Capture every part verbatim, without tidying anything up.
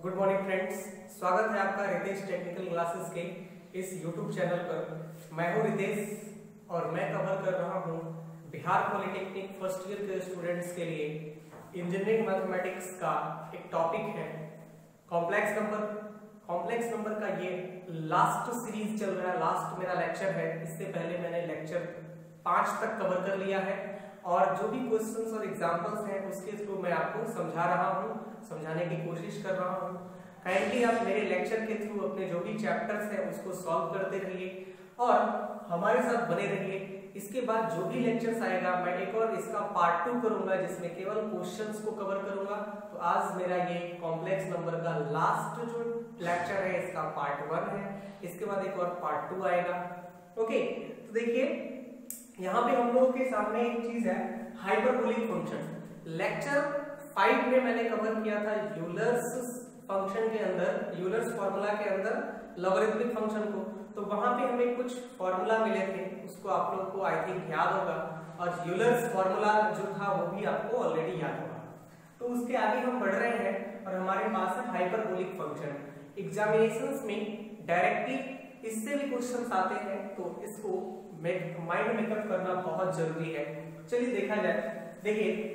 Good morning friends, स्वागत है आपका रितेश टेक्निकल क्लासेस के इस यूट्यूब चैनल पर। मैं हूं रितेश और मैं कवर कर रहा हूं बिहार पॉलिटेक्निक फर्स्ट ईयर के स्टूडेंट्स के लिए इंजीनियरिंग मैथमेटिक्स का एक टॉपिक है कॉम्प्लेक्स नंबर। कॉम्प्लेक्स नंबर का ये लास्ट सीरीज चल रहा है, लास्ट मेरा लेक्चर है। इससे पहले मैंने लेक्चर पांच तक कवर कर लिया है और जो भी क्वेश्चंस और एग्जांपल्स हैं उसके थ्रू मैं आपको समझा रहा हूं, समझाने की कोशिश कर रहा हूं। काइंडली आप मेरे लेक्चर के थ्रू अपने जो भी चैप्टर्स हैं उसको सॉल्व करते रहिए और हमारे साथ बने रहिए। इसके बाद जो भी लेक्चर्स आएगा मैं एक और इसका पार्ट टू करूंगा जिसमें केवल क्वेश्चंस को कवर करूंगा। तो आज मेरा ये कॉम्प्लेक्स नंबर का लास्ट जो लेक्चर है इसका पार्ट वन है, इसके बाद एक और पार्ट टू आएगा। ओके, तो देखिए यहाँ पे हम लोगों के सामने एक चीज है हाइपरबोलिक फंक्शन। लेक्चर फाइव में मैंने कवर किया था यूलर्स फंक्शन के अंदर, यूलर्स फॉर्मूला के अंदर लॉगरिथमिक फंक्शन को। तो वहां पे हमें कुछ फॉर्मूला मिले थे, उसको आप लोग को आई थिंक याद होगा और यूलर्स फॉर्मूला जो था वो भी आपको ऑलरेडी याद होगा। तो उसके आगे हम बढ़ रहे हैं और हमारे पास है हाइपरबोलिक फंक्शन। एग्जामिनेशंस में डायरेक्टली इससे भी क्वेश्चंस आते हैं तो इसको माइंड मेकअप करना बहुत जरूरी है। चलिए देखा जाए। देखिए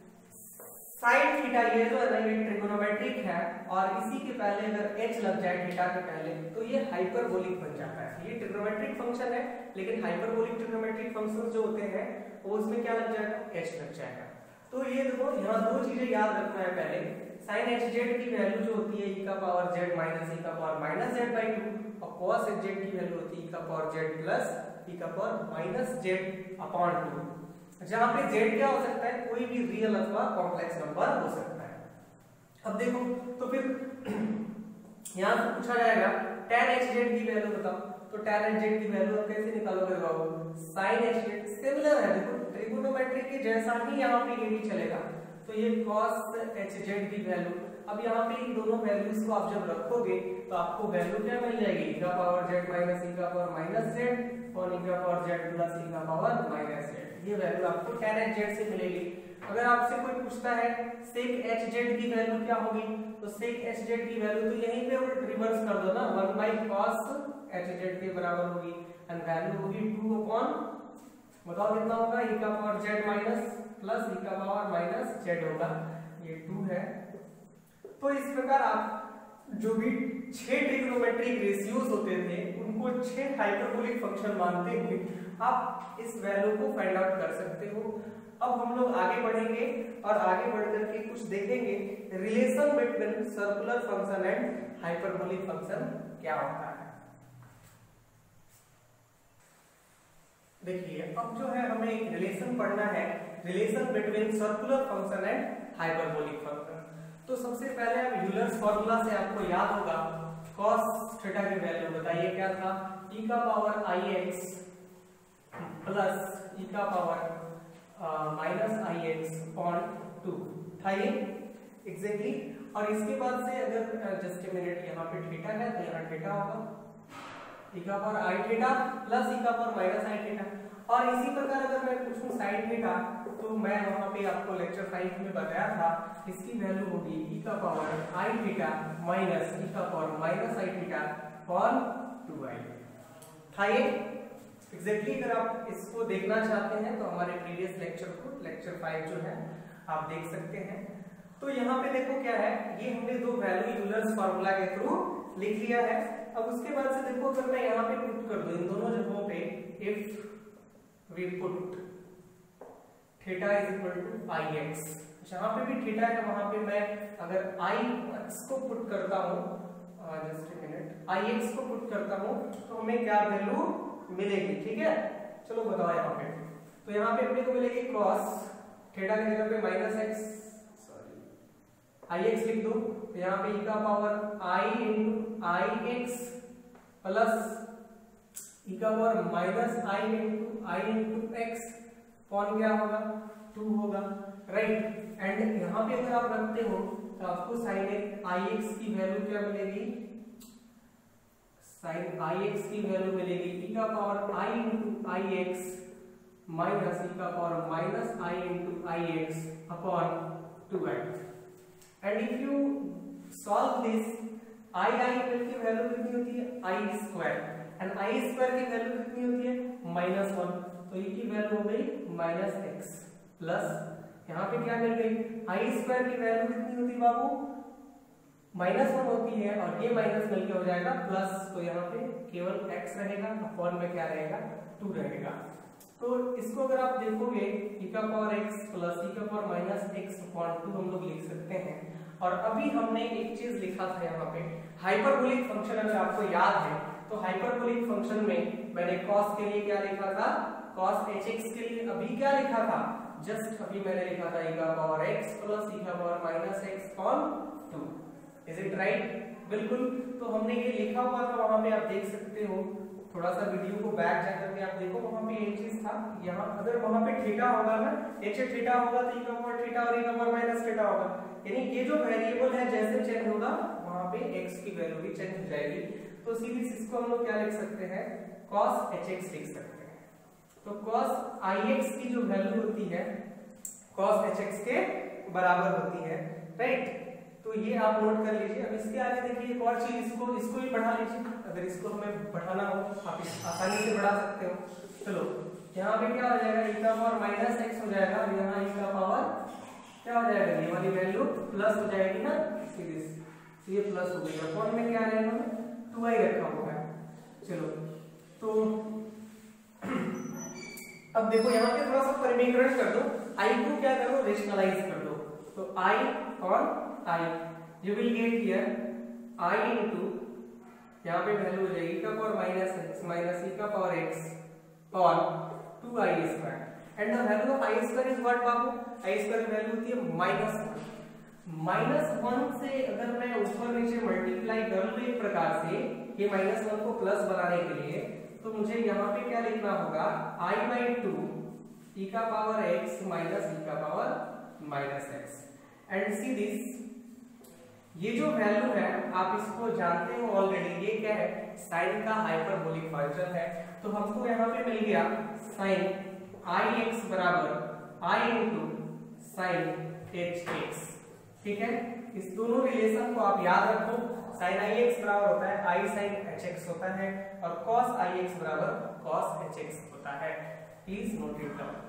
साइन थीटा ये जो है ये ट्रिगोनोमेट्रिक है और इसी के पहले अगर h लग जाए थीटा के पहले तो ये हाइपरबोलिक बन जाता है। ये ट्रिगोनोमेट्रिक फंक्शन है लेकिन हाइपरबोलिक ट्रिगोनोमेट्रिक फंक्शंस जो होते हैं वो उसमें क्या लग जाएगा, h लग जाएगा। तो ये देखो यहाँ दो चीजें याद रखना है। पहले साइन एच जेड की वैल्यू जो होती है e का पावर z माइनस e का power minus z by two और cos एच जेड की वैल्यू होती है e का पावर z प्लस e का power minus z upon two. जहां पे z क्या हो सकता है, कोई भी रियल अथवा कॉम्प्लेक्स नंबर हो सकता है। अब देखो तो फिर यहां से पूछा जाएगा tan एच जेड की वैल्यू बताओ। तो tan एच जेड की वैल्यू आप कैसे निकालोगे बाबू, sin एच जेड सिमिलर है, देखो ट्रिगोनोमेट्रिक के जैसा ही यहां पे ये भी चलेगा। तो ये cos एच जेड की वैल्यू, अब यहाँ पे इन दोनों वैल्यूज को आप जब रखोगे तो आपको वैल्यू क्या मिल जाएगी, e का पावर z माइनस e का पावर माइनस z और e का पावर z प्लस e का पावर माइनस z। ये वैल्यू आपको tan एच जेड से मिलेगी। अगर आपसे कोई पूछता है sec एच जेड की वैल्यू क्या होगी, तो sec एच जेड की वैल्यू तो यहीं पे रिवर्स कर दो ना, one by cos H Z के बराबर होगी एंड वैल्यू होगी टू अपॉन, बताओ कितना होगा, e का power z minus plus e का पावर माइनस z होगा, ये टू है। तो इस प्रकार आप जो भी छह ट्रिग्नोमेट्रिक रेशियोज होते थे उनको छह हाइपरबोलिक फंक्शन मानते हुए आप इस वैल्यू को फाइंड आउट कर सकते हो। अब हम लोग आगे बढ़ेंगे और आगे बढ़कर के कुछ देखेंगे relation between circular function and hyperbolic function क्या होता है। देखिए अब जो है हमें एक रिलेशन पढ़ना है, relation between circular function and hyperbolic function. तो सबसे पहले आप यूलर्स फॉर्मूला से आपको याद होगा cos थीटा की वैल्यू बताइए क्या था, e का power I x plus e का power minus I x upon two था ये एग्जैक्टली। और इसके बाद से अगर जस्ट ए मिनट यहाँ पे थीटा है तो यहाँ थीटा होगा e का power I theta plus e का पावर माइनस आई थीटा। और इसी प्रकार अगर मैं पूछूं साइन थीटा तो मैं वहां पे आपको लेक्चर फाइव में बताया था इसकी वैल्यू होगी e का power I theta minus e का power minus I theta upon two I था ये एग्जैक्टली। अगर आप इसको देखना चाहते हैं तो हमारे प्रीवियस लेक्चर को, लेक्चर फाइव जो है आप देख सकते हैं। तो यहाँ पे देखो क्या है, ये हमने दो वैल्यू यूलर्स फॉर्मूला के थ्रू लिख लिया है। अब उसके बाद से देखो अगर मैं यहाँ पे पुट कर दूं इन दोनों जगहों पे, if we put theta is equal to i x, जहां पे भी थीटा है वहां पे मैं अगर आई एक्स को पुट करता हूं, just a minute, i x को पुट करता हूं तो हमें क्या वैल्यू मिलेगी, ठीक है। चलो बताओ यहाँ पे, तो यहाँ पे अपने को मिलेगी cos थीटा की जगह पे minus x, sorry i x लिख दो, तो यहाँ पे e का power i into i x plus e का power minus i into i into x कौन क्या होगा, टू होगा, राइट। एंड यहाँ पे अगर आप रखते हो तो आपको साइन आई एक्स की वैल्यू क्या मिलेगी, साइन आई एक्स की वैल्यू मिलेगी e का power i into i x minus e का power minus i into i x upon two i. And if you solve this. I i की value कितनी होती है, i square, and i square की value कितनी होती है माइनस वन, तो ये की वैल्यू हो गई माइनस एक्स प्लस यहाँ पे क्या मिल गई, आई स्क्वायर की वैल्यू कितनी होती है बाबू माइनस वन होती है, और ये माइनस मिलके हो जाएगा प्लस, तो यहाँ पे केवल x रहेगा, अपॉन में क्या रहेगा टू रहेगा। तो इसको अगर आप देखोगे e का पावर x प्लस e का power minus x upon two हम लोग लिख सकते हैं। और अभी हमने एक चीज लिखा था यहाँ पे हाइपरबोलिक फंक्शन, अगर आपको याद है तो हाइपरबोलिक फंक्शन में मैंने cos के लिए क्या लिखा था, cos hx के लिए अभी क्या लिखा था, जस्ट अभी मैंने लिखा था e का पावर x प्लस e का power minus x upon two. Is it right? बिल्कुल। तो हमने ये लिखा हुआ था, वहां पे आप देख सकते हो, थोड़ा सा वीडियो को बैक जाकर के आप देखो, वहां पे एक चीज था, यहाँ अगर वहां पे थीटा होगा ना, एक से थीटा होगा तो e का पावर थीटा और e का पावर माइनस थीटा होगा, यानी ये जो वेरिएबल है जैसे चेंज होगा वहां पे x की वैल्यू भी चेंज हो जाएगी। तो सीधे इसको हम लोग क्या लिख सकते हैं, cos hx लिख सकते हैं। तो cos ix की जो वैल्यू होती है cos hx के बराबर होती है, राइट? तो ये आप नोट कर लीजिए। अब इसके आगे देखिए एक और चीज, इसको इसको भी बढ़ा लीजिए, अगर इसको हमें बढ़ाना हो आप इस आसानी से बढ़ा सकते हो। चलो यहाँ पे क्या हो जाएगा, e का पावर माइनस एक्स हो जाएगा, और यहाँ e का पावर क्या हो जाएगा, ये वाली वैल्यू प्लस हो जाएगी ना, सीधे तो ये प्लस हो गई, अपॉन में क्या रहेगा, टू आई रखा हुआ है। चलो तो अब देखो यहाँ पे थोड़ा सा परिमीकरण कर दो, i को क्या करो, रेशनलाइज कर दो। तो i on i, you will get here i into, यहाँ पे वैल्यू हो जाएगी का power minus x minus e का power x on two i square, and the value of i square is what बाबू, i स्क्वायर की value होती है माइनस वन। माइनस वन से अगर मैं ऊपर नीचे मल्टीप्लाई कर लूं एक प्रकार से, ये माइनस वन को प्लस बनाने के लिए, तो मुझे यहाँ पे क्या लिखना होगा, i बाई टू e का पावर x माइनस e का power minus x, and see this, ये जो वैल्यू है आप इसको जानते हो ऑलरेडी, ये क्या है, साइन का हाइपरबोलिक फंक्शन है। तो हमको यहाँ पे मिल गया साइन आई एक्स बराबर i into sine h x, ठीक है? इस दोनों रिलेशन को आप याद रखो, साइन आई एक्स बराबर होता है आई साइन एच एक्स होता है, और कॉस आई एक्स बराबर कॉस एच एक्स होता है। Please note it down.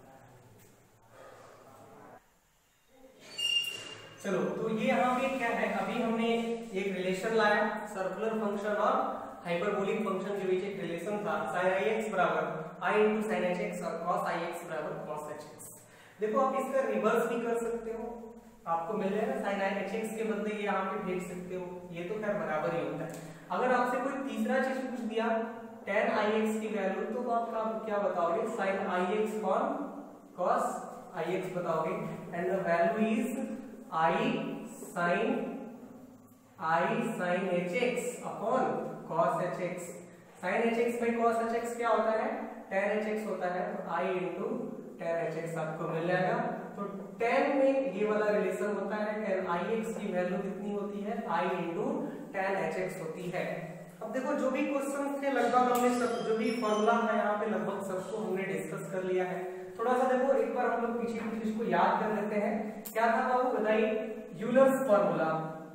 चलो तो ये यहाँ पे क्या है, अभी हमने एक रिलेशन लाया, सर्कुलर फंक्शन और हाइपरबोलिक फंक्शन के बीच एक रिलेशन था, sin आई एक्स बराबर i into sine h x और cos आई एक्स बराबर cos एच एक्स। देखो आप इसका रिवर्स भी कर सकते हो, आपको मिल जाएगा sin आई एच एक्स के बदले ये यहाँ पे भेज सकते हो, ये तो खैर बराबर ही होता है। अगर आपसे कोई तीसरा चीज पूछ दिया tan आई एक्स की वैल्यू, तो आप क्या बताओगे, sin i x on cos i x बताओगे, and the value is i sin i sin hx अपॉन cos hx। sin hx by cos hx क्या होता है, tan hx होता है, तो i into tan hx आपको मिल जाएगा। तो tan में ये वाला रिलेशन होता है, tan ix की वैल्यू कितनी होती है, i into tan hx होती है। अब देखो जो भी क्वेश्चन थे लगभग हमने सब, जो भी फॉर्मूला है यहाँ पे लगभग सबको हमने डिस्कस कर लिया है। थोड़ा सा देखो एक बार हम लोग पीछे की चीज को याद कर लेते हैं, क्या था बाबू बताइए, यूलर्स फॉर्मूला,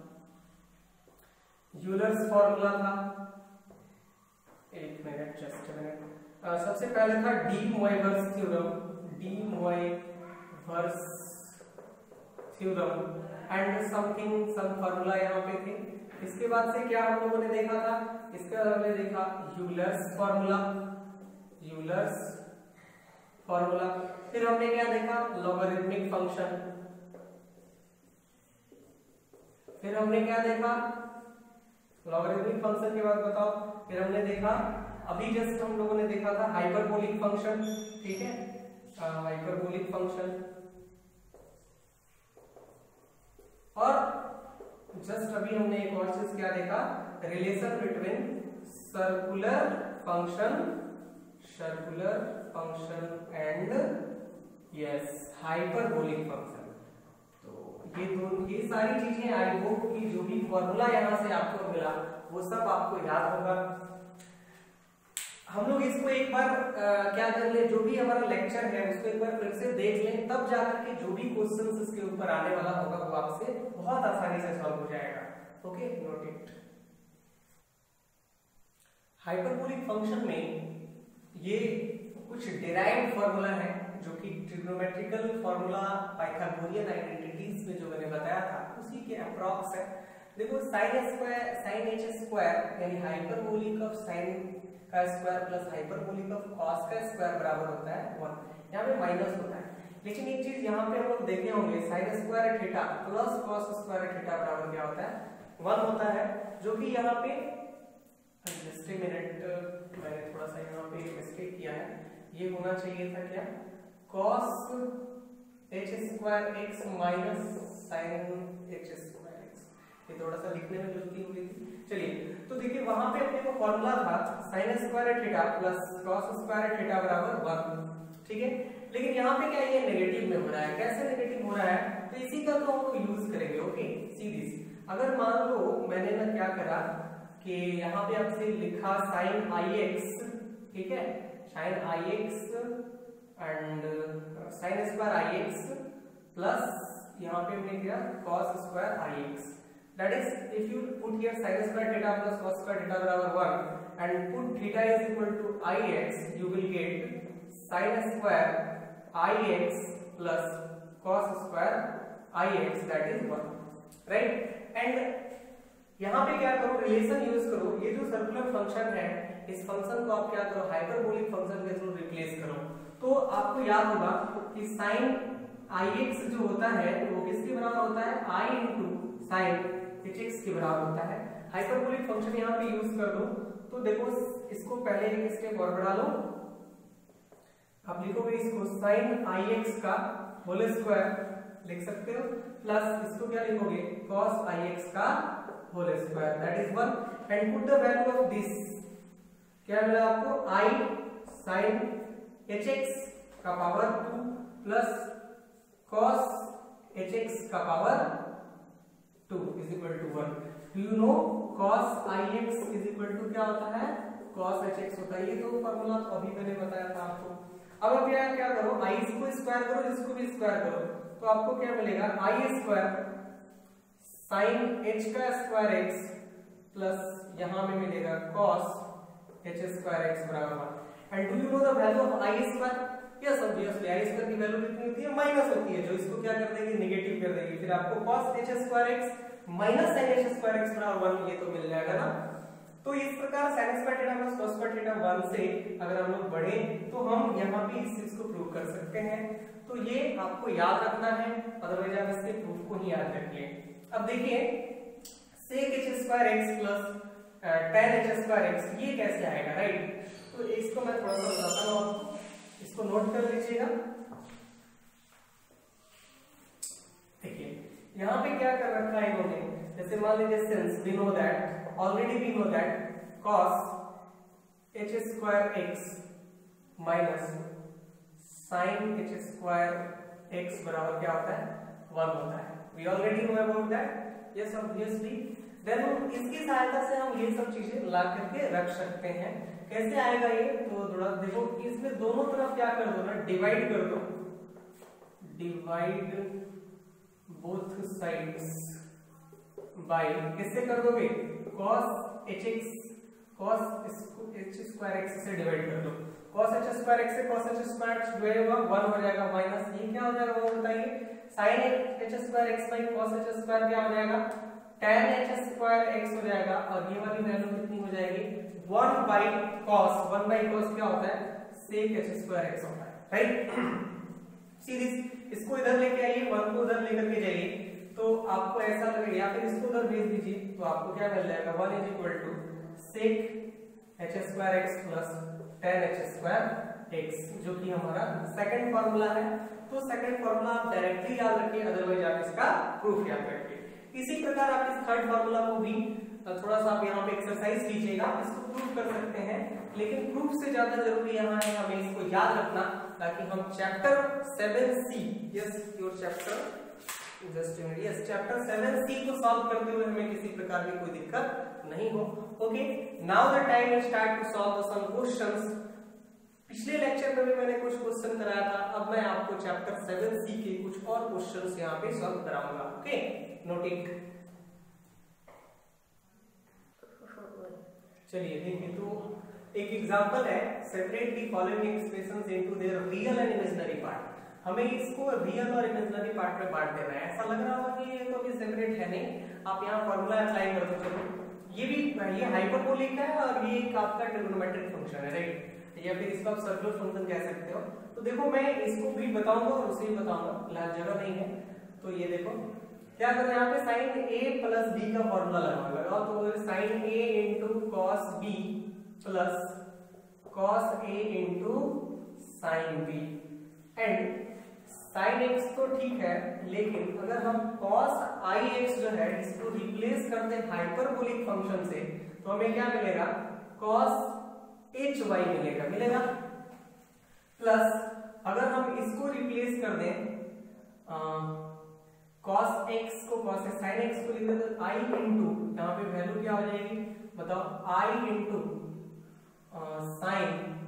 यूलर्स फॉर्मूला था, एक मिनट जस्ट मिनट, सबसे पहले था de Moivre's theorem, de Moivre's theorem and something some formula यहाँ पे थे। इसके बाद से क्या हम लोगों ने देखा था, इसके बाद हमने देखा यूलर्स फॉर्मूला, यूलर्स फॉर्मूला, फिर हमने क्या देखा, लॉगरिथमिक फंक्शन, फिर हमने क्या देखा, लॉगरिथमिक फंक्शन के बाद बताओ, फिर हमने देखा अभी जस्ट हम लोगों ने देखा था हाइपरबोलिक फंक्शन, ठीक है, हाइपरबोलिक फंक्शन, और जस्ट अभी हमने एक और चीज क्या देखा, relation between circular function, circular function and yes hyperbolic function. तो ये दोनों ये सारी चीजें आई होप कि जो भी फॉर्मूला यहाँ से आपको मिला वो सब आपको याद होगा। हम लोग इसको एक बार आ, क्या कर ले, जो भी हमारा लेक्चर है उसको एक बार फिर से देख लें, तब जाकर के जो भी क्वेश्चंस इसके ऊपर आने वाला होगा वो आपसे बहुत आसानी से सॉल्व हो जाएगा। Note it. हाइपरबोलिक फंक्शन में ये कुछ डिराइव्ड फॉर्मूला है जो कि ट्रिग्नोमेट्रिकल फॉर्मूला पाइथागोरियन आइडेंटिटीज में जो मैंने बताया था उसी के अप्रॉक्स है। देखो sine square sine h square यानी हाइपरबोलिक ऑफ साइन का square plus hyperbolic of cos का स्क्वायर बराबर होता है वन। यहाँ पे माइनस होता है, लेकिन एक चीज यहाँ पे हम लोग देखे होंगे sine square theta plus cos square theta बराबर क्या होता है, वन होता है, जो कि यहाँ पे जस्ट ए मिनट मैंने थोड़ा सा यहाँ पे मिस्टेक किया है, ये होना चाहिए था क्या cos h square x minus sine h square x, ये थोड़ा सा लिखने में गलती हो गई थी। चलिए तो देखिए वहां पे अपने को फॉर्मूला था sine square theta plus cos square theta बराबर वन, ठीक है। लेकिन यहाँ पे क्या ये नेगेटिव में हो रहा है, कैसे नेगेटिव हो रहा है, तो इसी का तो हम लोग यूज करेंगे। ओके सीरीज अगर मान लो मैंने ना क्या करा कि यहाँ पे आपसे लिखा साइन आई एक्स, ठीक है, sine i x and sine square i x plus यहाँ पे हमने किया cos square i x, that is if you put here sin square theta plus cos square theta बराबर one and put theta is equal to ix, you will get sin square ix plus cos square ix, that is one, right। and यहाँ पे क्या करो relation use करो, ये जो circular function है इस फंक्शन को आप क्या करो हाइपरबोलिक फंक्शन के थ्रू रिप्लेस करो। तो आपको याद होगा कि sin ix जो होता है वो किसके बराबर होता है, i into sine h x के बराबर होता है। हाइपरबोलिक फंक्शन यहाँ पे यूज कर दो तो देखो इसको पहले एक स्टेप और बढ़ा लो, आप लिखोगे इसको साइन आई एक्स का होल स्क्वायर लिख सकते हो प्लस इसको क्या लिखोगे कॉस आई एक्स का whole square, that is one and put the value of this, क्या मिला आपको i sin hx का power two plus cos hx का power two is equal to one. Do you know cos ix is equal to क्या होता है, cos hx होता है, ये तो फॉर्मूला तो अभी मैंने बताया था आपको। अब अब यहाँ क्या करो i को स्क्वायर करो इसको भी स्क्वायर करो तो आपको क्या मिलेगा i स्क्वायर साइन h का स्क्वायर x प्लस यहाँ में मिलेगा cos h स्क्वायर x बराबर one. And do you know the value of i square, yes obviously i square की वैल्यू कितनी होती है, माइनस होती है, जो इसको क्या कर देगी नेगेटिव कर देगी, फिर आपको cos h square x minus sin h square x बराबर वन, ये तो मिल जाएगा ना। तो इस प्रकार sin square theta plus cos square theta one से अगर हम लोग बढ़े तो हम यहाँ पे इस चीज को प्रूव कर सकते हैं। तो ये आपको याद रखना है, अदरवाइज आप इसके प्रूफ को ही याद रखिए। अब देखिए sec h square x plus tan h square x ये कैसे आएगा, राइट। तो इसको मैं थोड़ा सा बताता हूँ आपको, इसको नोट कर लीजिएगा। देखिए यहाँ पे क्या कर रखा है इन्होंने, जैसे मान लीजिए since we know that already we know that cos h square x minus sin h square x बराबर क्या होता है, वन होता है। We already know about that, yes obviously. Then इसकी सहायता से हम ये सब चीजें ला करके रख सकते हैं। कैसे आएगा ये, तो थोड़ा देखो इसमें दोनों तरफ क्या कर दो ना, डिवाइड कर दो, डिवाइड बोथ साइड्स बाय, किससे कर दोगे cos hx cos h square x से डिवाइड कर दो, cos h स्क्वायर x से cos h square x divide होगा वन हो जाएगा, माइनस ये क्या हो जाएगा वो बताइए, sin h square x by cos h square क्या हो जाएगा, tan h स्क्वायर x हो जाएगा, और ये वाली वैल्यू कितनी हो जाएगी, one by cos, one by cos क्या होता है, sec h स्क्वायर x होता है, राइट। सीरीज इसको इधर लेके आइए, वन को उधर लेकर के जाइए तो आपको ऐसा लगेगा, या फिर इसको उधर भेज दीजिए तो आपको क्या मिल जाएगा, one is equal to sec h square x plus tan h square x, जो कि हमारा सेकंड फार्मूला है। तो सेकंड फार्मूला आप डायरेक्टली याद रखिए, अदरवाइज आप इसका प्रूफ याद रखिए। इसी प्रकार आप इस थर्ड फार्मूला को भी थोड़ा सा आप यहाँ पे एक्सरसाइज कीजिएगा, इसको प्रूफ कर सकते हैं, लेकिन प्रूफ से ज्यादा जरूरी यहाँ है हमें इसको याद रखना, ताकि हम chapter seven C, yes your chapter just yes chapter seven C को सॉल्व करते हुए हमें किसी प्रकार की कोई दिक्कत नहीं हो। Okay, now the time is start to solve some questions. पिछले लेक्चर में भी मैंने कुछ क्वेश्चन कराया था, अब मैं आपको चैप्टर सेवन सी के कुछ और क्वेश्चंस यहाँ पे सॉल्व कराऊंगा। Okay, note it. चलिए देखिए, तो एक एग्जांपल है, separate the following expressions into their real and imaginary part. हमें इसको रियल और इमेजिनरी पार्ट में बांट देना है। ऐसा लग रहा होगा कि ये तो अभी सेपरेट है नहीं, आप यहाँ फॉर्मूला अप्लाई कर दो। चलो ये भी, ये हाइपरबोलिक है और ये एक आपका ट्रिग्नोमेट्रिक फंक्शन है, राइट, या फिर इसको आप सर्कुलर फंक्शन कह सकते हो। तो देखो मैं इसको भी बताऊंगा और उसे भी बताऊंगा, फिलहाल जगह नहीं है। तो ये देखो क्या करना है, यहाँ पे साइन ए प्लस बी का फॉर्मूला लगाओ लगाओ तो sine a into cos b plus cos a into sine b. And sine x तो ठीक है, लेकिन अगर हम कॉस आई एक्स जो है इसको रिप्लेस करते हैं हाइपरबोलिक फंक्शन से, तो हमें क्या मिलेगा, कॉस एच वाई मिलेगा मिलेगा प्लस अगर हम इसको रिप्लेस कर दें कॉस एक्स को, कॉस साइन एक्स को लिख दें तो आई इंटू, यहाँ पे वैल्यू क्या हो जाएगी बताओ, i into sine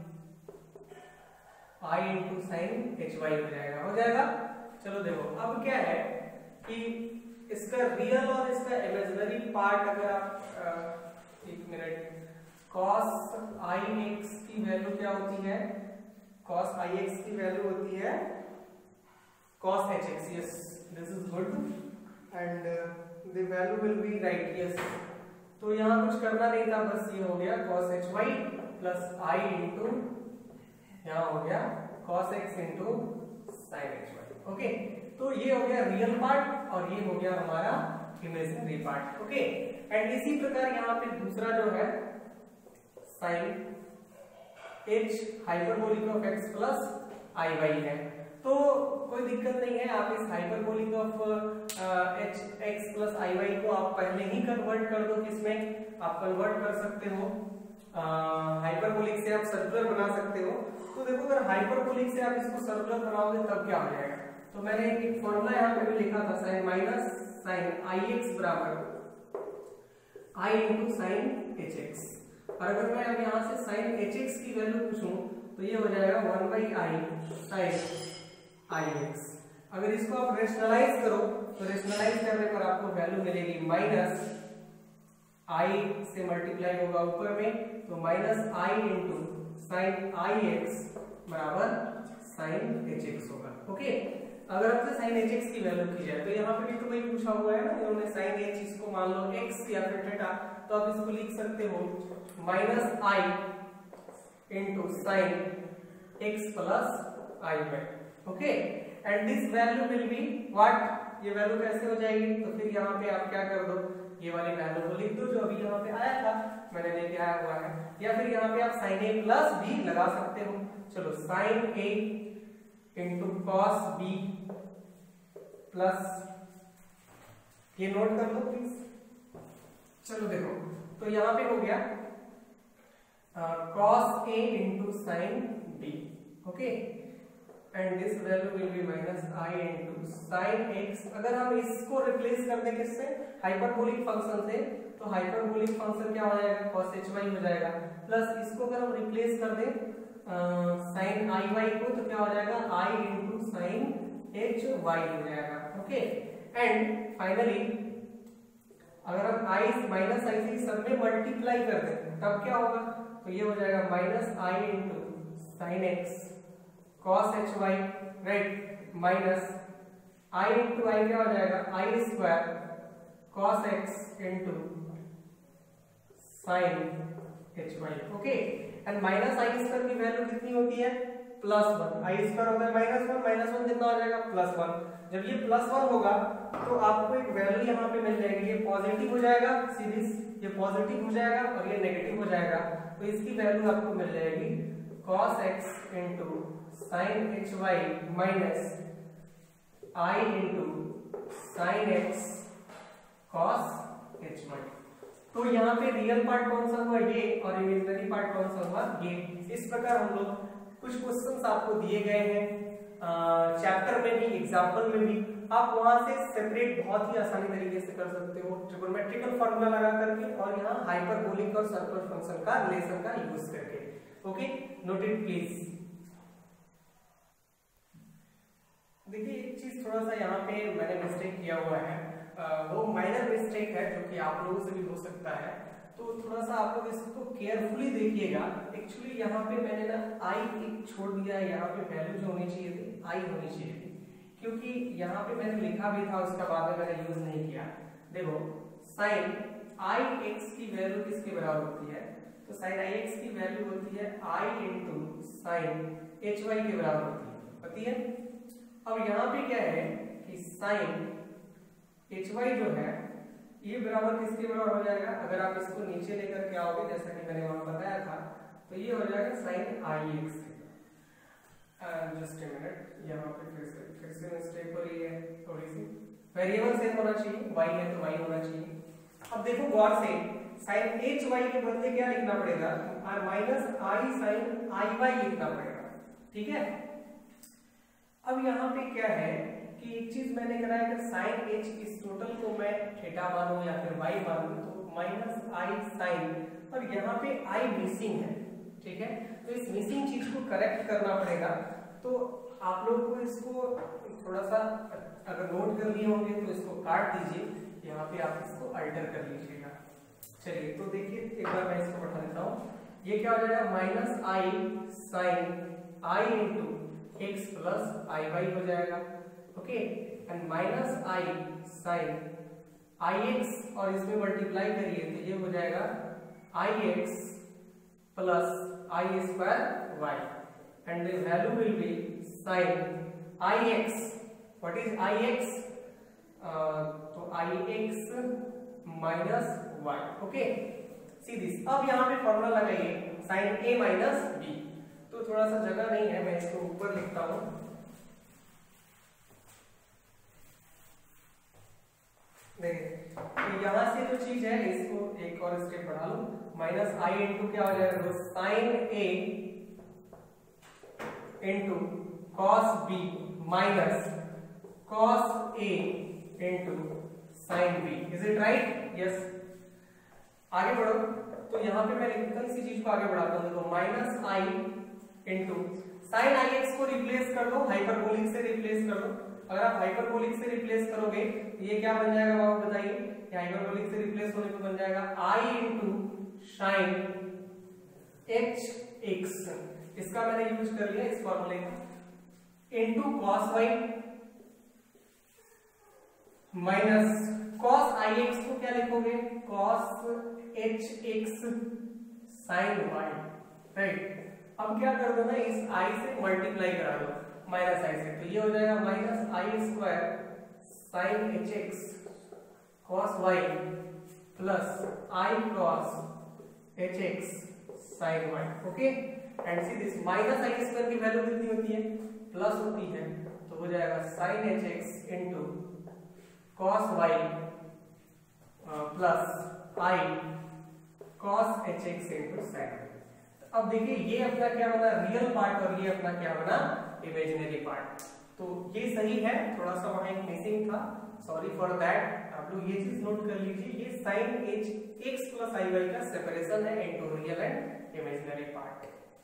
i into sine h y हो जाएगा हो जाएगा चलो देखो अब क्या है कि इसका रियल और इसका इमेजिनरी पार्ट अगर आप एक मिनट, कॉस आई एक्स की वैल्यू क्या होती है, कॉस आई एक्स की वैल्यू होती है cos h x, yes this is good and the value will be right, yes. तो यहाँ कुछ करना नहीं था, बस ये हो गया cos h y plus i into, यहाँ हो गया cos x into sin x y, okay. तो ये हो गया रियल पार्ट और ये हो गया हमारा इमेजिनरी पार्ट, ओके। एंड इसी प्रकार यहाँ पे दूसरा जो है sin h hyperbolic of x plus i y है, तो कोई दिक्कत नहीं है, आप इस hyperbolic of h x plus i y को आप पहले ही कन्वर्ट कर दो, किसमें आप कन्वर्ट कर सकते हो, हाइपरबोलिक से आप सर्कुलर बना सकते हो। तो देखो अगर हाइपरबोलिक से आप इसको सर्कुलर बनाओगे तब क्या हो जाएगा, तो मैंने एक फॉर्मूला यहाँ पे भी लिखा था, sine minus sine i x बराबर i into sine h x. और अगर मैं अब यहाँ से साइन एच एक्स की वैल्यू पूछूं तो ये हो जाएगा one by i sine i x. अगर इसको आप रेशनलाइज करो तो रेशनलाइज करने पर आपको वैल्यू मिलेगी माइनस आई से मल्टीप्लाई होगा ऊपर में, तो minus i into sine i x बराबर साइन एच एक्स होगा, ओके। अगर आपसे साइन एच एक्स की वैल्यू की जाए तो यहाँ पे भी तो वही पूछा हुआ है ना, इन्होंने साइन एच इसको मान लो एक्स या फिर थीटा, तो आप इसको लिख सकते हो minus i into sine x plus i y, okay. And this value will be what, ये वैल्यू कैसे हो जाएगी, तो फिर यहाँ पे आप क्या कर दो, ये वाली वैल्यू को लिख दो जो अभी यहाँ पे आया था, मैंने लेके आया हुआ है, या फिर यहाँ पे आप साइन ए प्लस बी लगा सकते हो। चलो sine a into cos b plus, ये नोट कर लो प्लीज। चलो देखो तो यहाँ पे हो गया cos a into sine b, okay, and this value will be minus i into sine x. अगर हम इसको रिप्लेस कर दें किससे, हाइपरबोलिक फंक्शन से, तो हाइपरबोलिक फंक्शन क्या हो जाएगा, cos एच वाई हो जाएगा, प्लस इसको अगर हम रिप्लेस कर दें साइन आई वाई को तो क्या हो जाएगा, i into sine h y हो जाएगा, ओके। एंड फाइनली अगर हम आई माइनस आई से सब में मल्टीप्लाई कर दें तब क्या होगा, तो ये हो जाएगा minus i into sine x cos h y, right, minus i into i क्या हो जाएगा, i square cos x into sine h y, okay. And minus i square की वैल्यू कितनी होती है, प्लस वन, आई स्क्वायर होता है माइनस वन, माइनस वन कितना हो जाएगा, प्लस वन। जब ये प्लस वन होगा तो आपको एक वैल्यू यहाँ पे मिल जाएगी, ये पॉजिटिव हो जाएगा, सीरीज ये पॉजिटिव हो जाएगा और ये नेगेटिव हो जाएगा, तो इसकी वैल्यू आपको मिल जाएगी cos x into sine h y minus i into sine x cos h y. तो यहाँ पे रियल पार्ट कौन सा हुआ, ये, और इमेजिनरी पार्ट कौन सा हुआ, ये। इस प्रकार हम लोग कुछ क्वेश्चंस आपको दिए गए हैं चैप्टर में भी, एग्जाम्पल में भी, आप वहां से सेपरेट बहुत ही आसानी तरीके से कर सकते हो, ट्रिगोनोमेट्रिकल फॉर्मूला लगा करके और यहाँ हाइपरबोलिक और सर्कुलर फंक्शन का रिलेशन का यूज करके, ओके। Note it please. देखिए एक चीज थोड़ा सा यहाँ पे मैंने मिस्टेक किया हुआ है, आ, वो माइनर मिस्टेक है जो कि आप लोगों से भी हो सकता है। तो थोड़ा सा आप लोग इसको केयरफुली देखिएगा। एक्चुअली यहाँ पे मैंने ना आई एक छोड़ दिया है, यहाँ पे वैल्यू जो होनी चाहिए थी आई होनी चाहिए थी, क्योंकि यहाँ पे मैंने लिखा भी था उसका बाद में मैंने यूज नहीं किया। देखो साइन आई एक्स की वैल्यू किसके बराबर होती है, तो साइन आई एक्स की वैल्यू होती है i into sine h y के बराबर होती है, पती है। अब यहाँ पे क्या है कि साइन एच वाई जो है ये बराबर किसके बराबर हो जाएगा, अगर आप इसको नीचे लेकर के आओगे जैसा कि मैंने वहां बताया था, तो ये हो जाएगा sine i x. Just a minute, यहाँ पे फिर से फिर से मिस्टेक हो रही है थोड़ी सी, वेरिएबल सेम होना चाहिए, y है तो y होना चाहिए। अब देखो गौर से, साइन एच वाई के बदले क्या लिखना पड़ेगा, minus i sine i y लिखना पड़ेगा, ठीक है। अब यहाँ पे क्या है कि एक चीज मैंने करा है, अगर साइन एच इस टोटल को मैं थीटा मानूं या फिर वाई मानूं तो माइनस आई साइन, और यहाँ पे आई मिसिंग है, ठीक है। तो इस मिसिंग चीज को करेक्ट करना पड़ेगा। तो आप लोग को इसको थोड़ा सा अगर नोट कर लिए होंगे तो इसको काट दीजिए, यहाँ पे आप इसको अल्टर कर लीजिएगा। चलिए तो देखिए एक बार मैं इसको बढ़ा देता हूँ, ये क्या हो जाएगा minus i sine i into x plus i y हो जाएगा, okay. And minus i sine i x और इसमें मल्टीप्लाई करिए तो ये हो जाएगा i x plus i square y, and the value will be sine i x, what is i x, तो i x minus y, okay. See this, अब यहाँ पे फॉर्मूला लगाइए साइन ए माइनस बी, तो थोड़ा सा जगह नहीं है, मैं इसको ऊपर लिखता हूं। देखिए तो यहाँ से जो चीज है इसको एक और स्टेप बढ़ा लूं, माइनस आई इंटू क्या हो जाएगा, sine a into cos b minus cos a into sine b, is it right, yes. आगे बढ़ो, तो यहाँ पे मैं इतनी सी चीज को आगे बढ़ाता हूँ, देखो minus i into sine i x को रिप्लेस कर दो, हाइपरबोलिक से रिप्लेस कर दो। अगर आप हाइपरबोलिक से रिप्लेस करोगे तो ये क्या बन जाएगा आप बताइए, हाइपरबोलिक से रिप्लेस होने पे बन जाएगा i into sine h x, इसका मैंने यूज कर लिया इस फॉर्मूले का, into cos y minus cos i x को क्या लिखोगे, cos h x sine y, right. अब क्या कर दो ना, इस आई से मल्टीप्लाई करा दो माइनस आई से, तो ये हो जाएगा minus i square sine h x cos y plus i cos h x sine y, okay. And see this, minus i square की वैल्यू कितनी होती है, प्लस होती है, तो हो जाएगा sine h x into cos y plus i cos h x into sine. अब देखिए ये अपना क्या बना, रियल पार्ट, और ये अपना क्या बना, इमेजिनरी पार्ट। तो ये सही है, थोड़ा सा वहां एक मिसिंग था, सॉरी फॉर दैट। आप लोग ये चीज नोट कर लीजिए, ये sine h x plus i y का सेपरेशन है into real and imaginary part.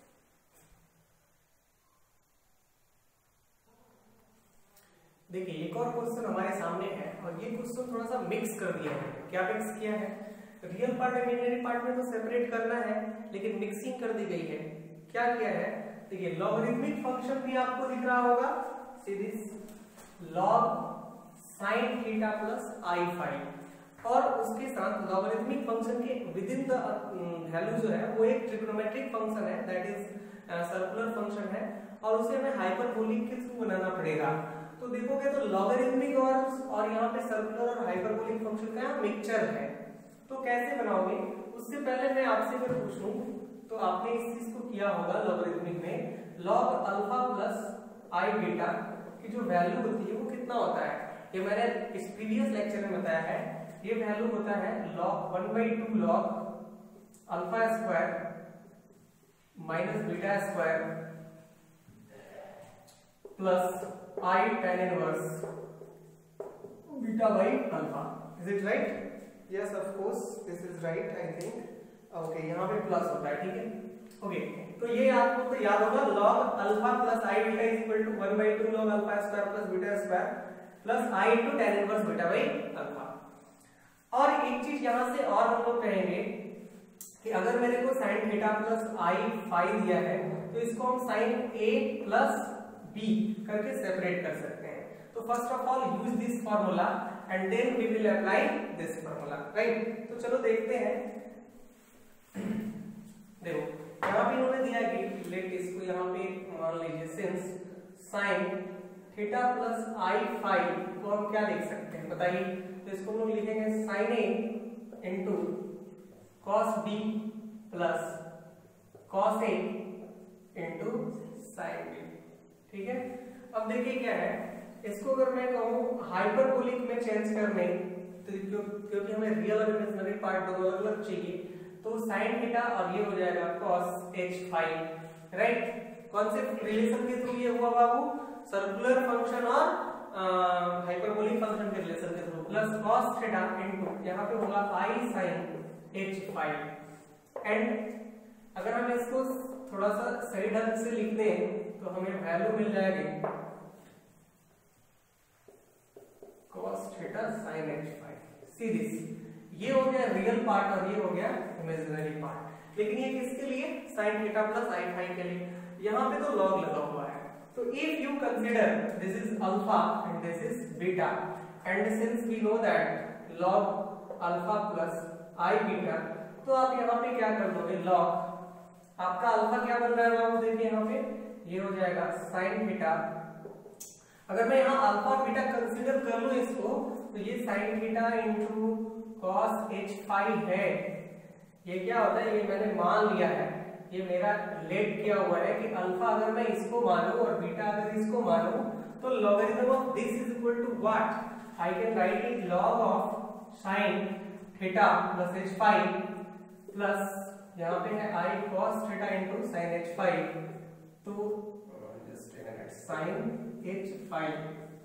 देखिए एक और क्वेश्चन हमारे सामने है, और ये क्वेश्चन थोड़ा सा मिक्स कर दिया है। क्या मिक्स किया है, रियल पार्ट इमेजिनरी पार्ट में तो सेपरेट करना है, लेकिन मिक्सिंग कर दी गई है। क्या किया है, देखिए लॉगरिथमिक फंक्शन भी आपको दिख रहा होगा, see this log sine theta plus i five, और उसके साथ लॉगरिथमिक फंक्शन के विद इन द वैल्यू जो है वो एक ट्रिग्नोमेट्रिक फंक्शन है, दैट इज सर्कुलर फंक्शन है, और उसे हमें हाइपरबोलिक के थ्रू बनाना पड़ेगा। तो देखोगे तो लॉगरिथमिक और और यहाँ पे सर्कुलर और हाइपरबोलिक फंक्शन का मिक्सचर है, तो कैसे बनाओगे। उससे पहले मैं आपसे अगर पूछूं तो आपने इस चीज को किया होगा लॉगरिथमिक में, log alpha plus i beta की जो वैल्यू होती है वो कितना होता है, ये मैंने इस प्रीवियस लेक्चर में बताया है। ये वैल्यू होता है log one by two log alpha square minus beta square plus i tan inverse beta by alpha. Is it right? Yes of course this is right I think. Okay यहाँ पे plus होता है, ठीक है। Okay okay, तो ये आपको तो याद होगा log alpha plus i beta is equal to one by two log alpha square plus beta square plus i into tan inverse beta by alpha. और एक चीज यहां से और हम लोग कहेंगे कि अगर मेरे को sine theta plus i phi दिया है तो इसको हम साइन ए प्लस बी करके सेपरेट कर सकते हैं। तो first of all use this formula and then we will apply this formula, right. तो चलो देखते हैं। देखो यहाँ पे इन्होंने दिया कि लेट इसको यहाँ पे मान लीजिए since sine theta plus i phi को हम क्या लिख सकते हैं बताइए। तो इसको हम लोग लिखेंगे sine a into cos b plus cos a into sine b, ठीक है। अब देखिए क्या है, इसको अगर मैं कहूँ हाइपरबोलिक में चेंज करने, तो क्यों क्योंकि हमें रियल और इमेजिनरी पार्ट दोनों अलग अलग चाहिए, तो साइन थीटा और ये हो जाएगा कॉस एच फाइव, राइट। कौन से रिलेशन के थ्रू ये हुआ बाबू? सर्कुलर फंक्शन और हाइपरबोलिक फंक्शन के रिलेशन के through, plus cos theta into यहाँ पे होगा i sine h five. And अगर हम इसको थोड़ा सा सही ढंग से लिख दें तो हमें वैल्यू मिल जाएगी cos theta sin h five. See this, ये हो गया रियल पार्ट और ये हो गया इमेजिनरी पार्ट। लेकिन ये किसके लिए? sin theta plus i five के लिए। यहाँ पे तो log लगा हुआ है, तो if you consider this is alpha and this is beta, and since we know that log alpha plus i beta, तो आप यहाँ पे क्या कर दोगे? log आपका अल्फा क्या बन रहा है बाबू? देखिए यहाँ पे ये हो जाएगा sin थीटा। अगर मैं यहाँ अल्फा बीटा कंसीडर कर लूं इसको, तो ये sin theta into cos h five है। ये क्या होता है? ये मैंने मान लिया है, ये मेरा लेट किया हुआ है कि अल्फा अगर मैं इसको मानूं और बीटा अगर इसको मानूं, तो logarithm of this is equal to what? I can write it log of sin theta plus h five plus यहाँ पे है i cos theta into sin h five, तो just a minute sin h five.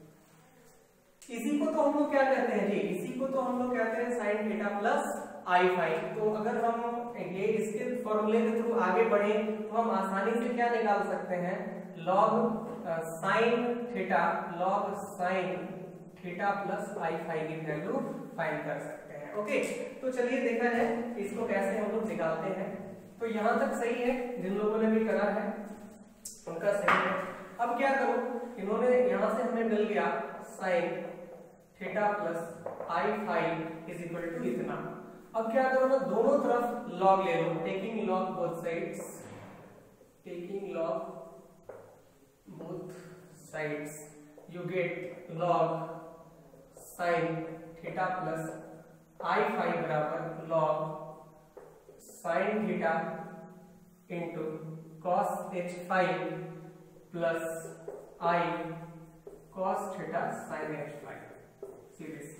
इसी को तो हम लोग क्या कहते हैं जी? इसी को तो हम लोग कहते हैं sin theta plus i five. तो अगर हम ये इसके फॉर्मूले के थ्रू आगे बढ़े तो हम आसानी से क्या निकाल सकते हैं? log sin theta log sin theta plus i five की वैल्यू फाइंड कर सकते हैं। ओके, तो चलिए देखा जाए इसको कैसे हम लोग निकालते हैं। तो यहां तक सही है, जिन लोगों ने भी करा है उनका सही है। अब क्या करो, इन्होंने यहां से हमें मिल गया sin theta plus i five is equal to इतना। अब क्या करो ना, दोनों तरफ log ले लो, taking log both sides, taking log both sides you get log sin theta plus i five बराबर log sin theta into cos h five plus i cos theta sin h five. Series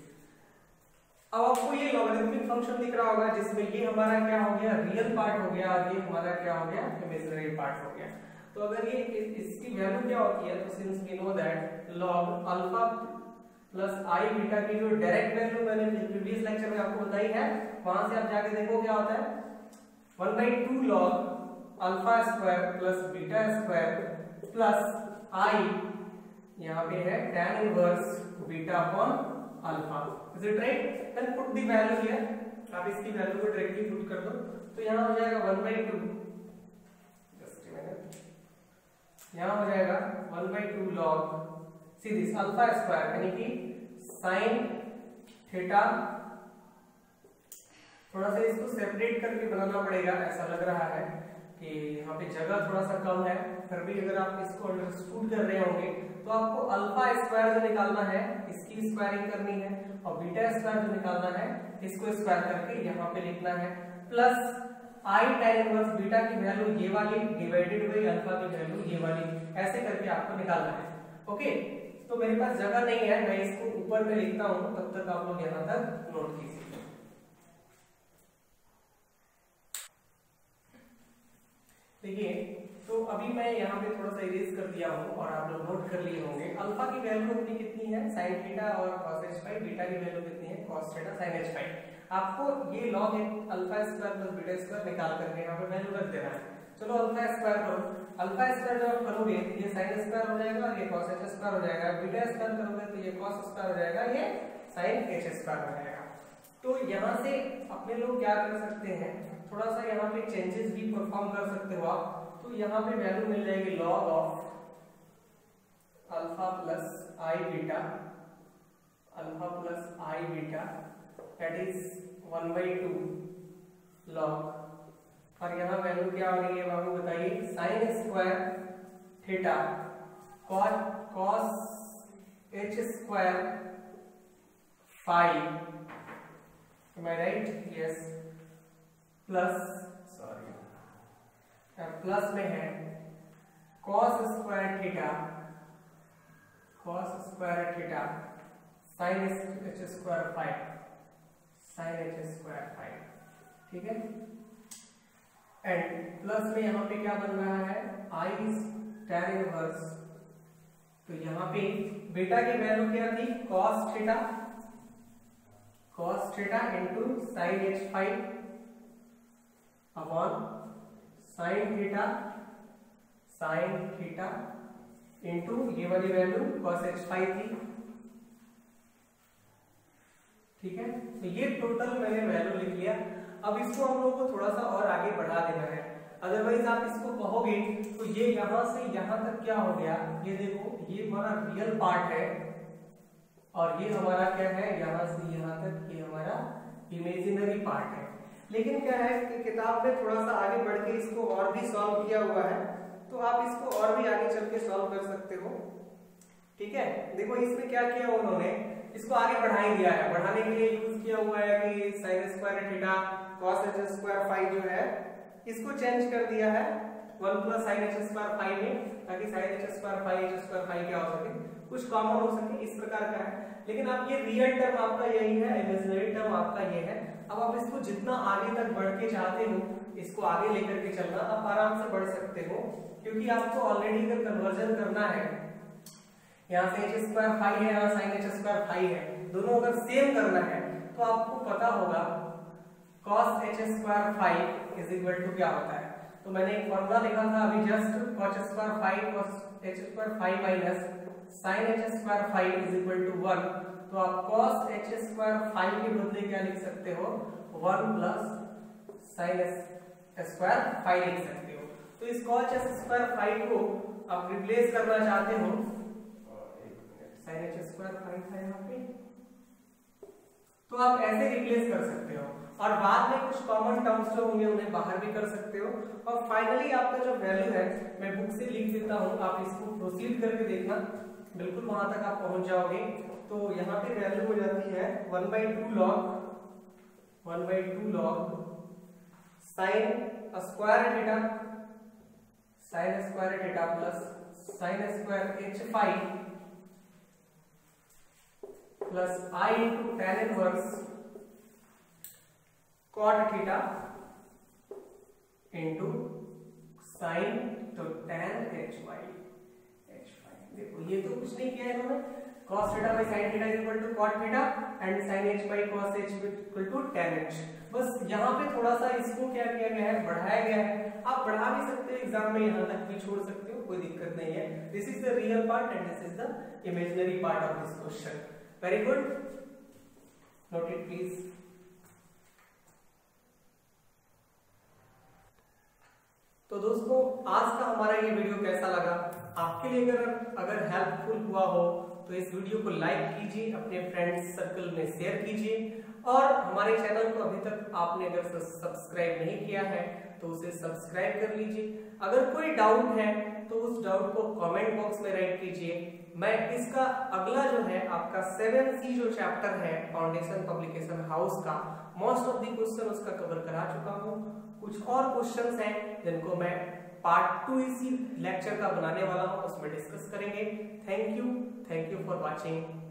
अब आपको ये logarithmic function दिख रहा होगा जिसमें ये हमारा क्या हो गया? रियल पार्ट हो गया और ये हमारा क्या हो गया? इमेजिनरी पार्ट हो गया। तो अगर ये इस, इसकी वैल्यू क्या होती है? तो since we know that log alpha plus i beta की जो डायरेक्ट वैल्यू मैंने प्रीवियस लेक्चर में आपको बताई है, वहां से आप जाके देखो क्या होता है? One by two log alpha square plus beta square plus i, यहाँ पे है tan inverse beta upon alpha. Is it right? Then put the value here, आप इसकी वैल्यू को डायरेक्टली पुट कर दो, तो यहाँ हो जाएगा one by two, just a minute, यहाँ हो जाएगा one by two log see this alpha square यानी कि साइन थीटा। थोड़ा सा इसको सेपरेट करके बनाना पड़ेगा, ऐसा लग रहा है कि यहाँ पे जगह थोड़ा सा कम है, फिर भी अगर आप इसको अंडरस्टूड कर रहे होंगे तो आपको अल्फा स्क्वायर जो निकालना है इसकी स्क्वायरिंग करनी है, और बीटा स्क्वायर जो निकालना है इसको स्क्वायर करके यहाँ पे लिखना है, plus i tan inverse beta की वैल्यू ये वाली डिवाइडेड बाई अल्फा की वैल्यू ये वाली, ऐसे करके आपको निकालना है। ओके, तो मेरे पास जगह नहीं है, मैं इसको ऊपर में लिखता हूं, तब तक आप लोग यहां तक नोट कीजिए। देखिए, तो अभी मैं यहाँ पे थोड़ा सा इरेज कर दिया हूँ और आप लोग नोट कर लिए होंगे। अल्फा की वैल्यू अपनी कितनी है? sin थीटा और cos h फाइव। बीटा की वैल्यू कितनी है? cos theta sin h five. आपको ये log alpha square plus beta square निकाल करके यहाँ पे वैल्यू रख देना है। चलो अल्फा स्क्वायर करो, अल्फा स्क्वायर जब आप करोगे तो ये sin स्क्वायर हो जाएगा और ये cos h स्क्वायर हो जाएगा, बीटा स्क्वायर करोगे तो ये cos स्क्वायर हो जाएगा, ये sin h स्क्वायर हो जाएगा। तो यहाँ से अपने लोग क्या कर सकते हैं, थोड़ा सा यहाँ पे चेंजेस भी परफॉर्म कर सकते हो आप। तो यहाँ पे वैल्यू मिल जाएगी log of alpha plus i beta, alpha plus i beta that is one by two log, और यहाँ वैल्यू क्या हो रही है बाबू बताइए, sine square theta cos h square five, am I right? Yes. Plus sorry plus में है cos square theta, cos square theta sin h square five, sin h square five, ठीक है। एंड प्लस में यहाँ पे क्या बन रहा है, i tan इनवर्स, तो यहाँ पे बीटा की वैल्यू क्या थी, cos theta, cos theta into sine h five upon sine theta, sine theta into ये वाली वैल्यू cos एच फाइव थी, ठीक है। तो ये टोटल मैंने वैल्यू लिख लिया। अब इसको हम लोगों को थोड़ा सा और आगे बढ़ा देना है, अदरवाइज आप इसको कहोगे तो ये यहां से यहां तक क्या हो गया, ये देखो ये हमारा रियल पार्ट है और ये हमारा क्या है, यहाँ से यहाँ तक ये हमारा इमेजिनरी पार्ट है। लेकिन क्या है कि किताब में थोड़ा सा आगे बढ़ के इसको और भी सॉल्व किया हुआ है, तो आप इसको और भी आगे चल के सॉल्व कर सकते हो, ठीक है। देखो इसमें क्या किया उन्होंने, इसको आगे बढ़ा ही दिया है, बढ़ाने के लिए यूज किया हुआ है कि sine square theta cos h square five जो है इसको चेंज कर दिया है one plus sine h square five में, ताकि sine h square five h square five क्या हो सके, कुछ कॉमन हो सके, इस प्रकार का है। लेकिन अब ये रियल टर्म आपका यही है, इमेजिनरी टर्म आपका ये है। अब आप इसको जितना आगे तक बढ़ के चाहते हो, इसको आगे लेकर के चलना आप आराम से बढ़ सकते हो, क्योंकि आपको ऑलरेडी अगर कन्वर्जन करना है, यहाँ से एच स्क्वायर फाइव है, यहाँ साइन एच स्क्वायर फाइव है, दोनों अगर सेम करना है तो आपको पता होगा cos h square five is equal to क्या होता है। तो मैंने एक फॉर्मूला लिखा था अभी just, cos square five cos h square five minus sine h square five is equal to one. तो आप cos एच स्क्वायर फाइव के बदले क्या लिख सकते हो, one plus sine square five लिख सकते हो। तो इस cos एच स्क्वायर फाइव को आप रिप्लेस करना चाहते हो, साइन एच स्क्वायर फाइव है यहाँ पे, तो आप ऐसे रिप्लेस कर सकते हो और बाद में कुछ कॉमन टर्म्स जो होंगे उन्हें बाहर भी कर सकते हो। और फाइनली आपका जो वैल्यू है मैं बुक से लिख देता हूँ, आप इसको प्रोसीड करके देखना, बिल्कुल वहां तक आप पहुंच जाओगे। तो यहाँ पे वैल्यू हो जाती है one by two log one by two log sine square theta sine square theta plus sine square h five plus i into tan inverse cot theta into sine तो tan h y h five. देखो ये तो कुछ नहीं किया है इन्होंने, cos theta by sin theta is equal to cot theta and sin h by cos h equal to tan h। बस यहाँ पे थोड़ा सा इसको क्या किया गया है, बढ़ाया गया है। आप बढ़ा भी सकते हो, एग्जाम में यहाँ तक भी छोड़ सकते हो, कोई दिक्कत नहीं है। This is the real part and this is the imaginary part of this question. Very good, note it please. तो दोस्तों आज का हमारा ये वीडियो कैसा लगा, आपके लिए अगर अगर हेल्पफुल हुआ हो तो इस वीडियो को लाइक कीजिए, अपने फ्रेंड्स सर्कल में शेयर कीजिए और हमारे चैनल को अभी तक आपने अगर सब्सक्राइब नहीं किया है तो उसे सब्सक्राइब कर लीजिए। अगर कोई डाउट है तो उस डाउट को कमेंट बॉक्स में राइट कीजिए। मैं इसका अगला जो है आपका सेवन सी जो चैप्टर है फाउंडेशन पब्लिकेशन हाउस का, मोस्ट ऑफ द क्वेश्चन उसका कवर करा चुका हूँ। कुछ और क्वेश्चंस हैं जिनको मैं पार्ट टू इसी लेक्चर का बनाने वाला हूँ, उसमें डिस्कस करेंगे। Thank you thank you for watching.